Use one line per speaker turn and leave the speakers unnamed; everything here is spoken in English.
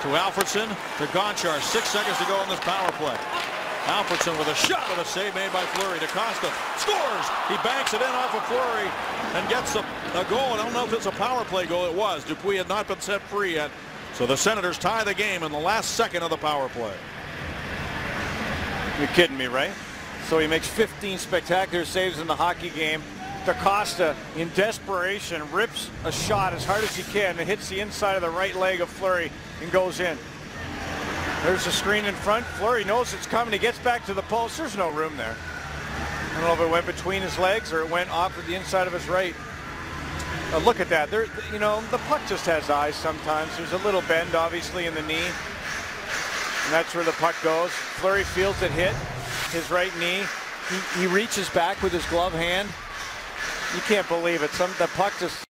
To Alfredsson, to Gonchar. 6 seconds to go in this power play. Alfredsson with a shot with a save made by Fleury. To Costa, scores! He banks it in off of Fleury and gets a goal. I don't know if it's a power play goal. It was. Dupuis had not been set free yet. So the Senators tie the game in the last second of the power play.
You're kidding me, right? So he makes 15 spectacular saves in the hockey game. To Costa, in desperation, rips a shot as hard as he can. It hits the inside of the right leg of Fleury and goes in. There's a screen in front. Fleury knows it's coming. He gets back to the post. There's no room there. I don't know if it went between his legs or it went off of the inside of his right. Look at that. There, you know, the puck just has eyes sometimes. There's a little bend, obviously, in the knee. And that's where the puck goes. Fleury feels it hit his right knee. He reaches back with his glove hand. You can't believe it. The puck just